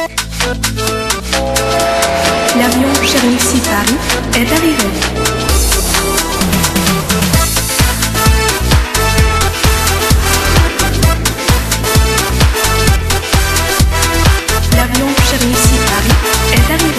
L'avion Chernivtsi-Paris est arrivé. L'avion Chernivtsi-Paris est arrivé.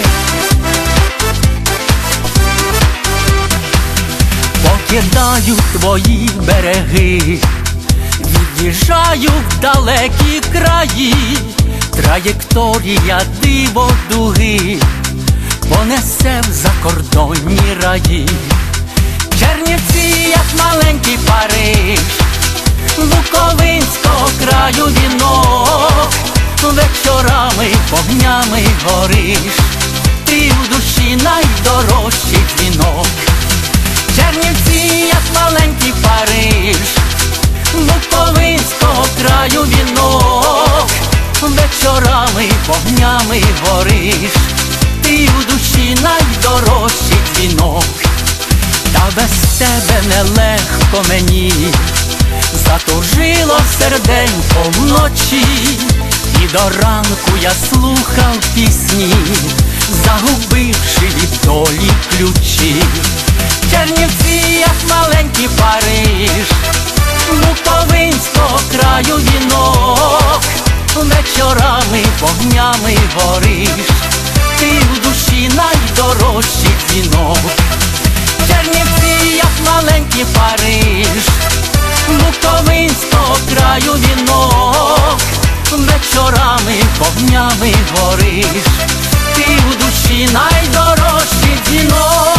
Покидаю твої береги, від'їжджаю в далекі краї, траєкторія диво-дуги понесе в закордонні раї. Чернівці, як маленький Париж, Буковинського краю вінок, вечорами вогнями гориш, ти в душі найдорожчий дзвінок. Чернівці, як маленький Париж, Буковинського краю вінок, вечорами вогнями гориш, ти у душі найдорожчий дзвінок. Та без тебе нелегко мені, затужило серденько вночі, і до ранку я слухав пісні, загубивши від долі ключі. Чернівці, як маленький Париж, Буковинського краю вінок, вечорами вогнями гориш, ти в душі найдорожчий дзвінок. Чернівці, як маленький Париж, Буковинського краю вінок, вечорами вогнями гориш, ти в душі найдорожчий дзвінок.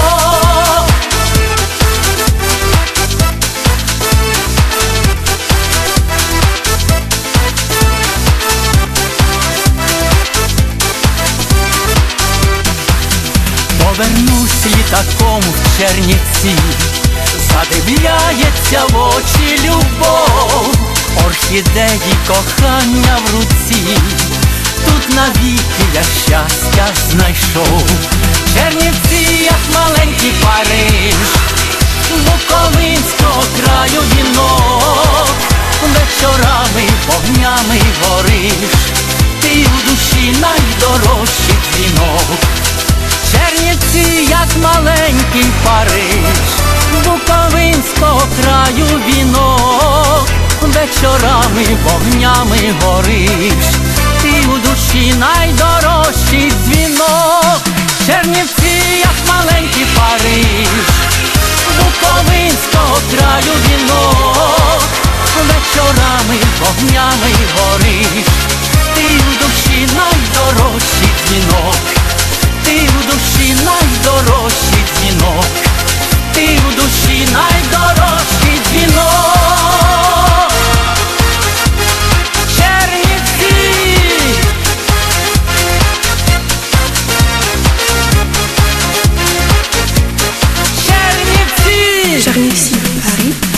Повернусь літаком в Чернівці, задивляється в очі любов, орхідеї кохання в руці, тут навіки я щастя знайшов. Чернівці, як маленький Париж, Буковинського краю вінок, вечорами вогнями гориш, ти в душі найдорожчий дзвінок. Чернівці, як маленький Париж, Буковинського краю вінок, вечорами вогнями гориш, ти у душі найдорожчий дзвінок. Чернівці, як маленький Париж, Буковинського краю вінок, вечорами вогнями гориш, ти у душі найдорожчий дзвінок. Ти в душі найдорожчий дзвінок, ти в душі найдорожчий дзвінок. Чернівці! Чернівці! Chernivtsi-Paris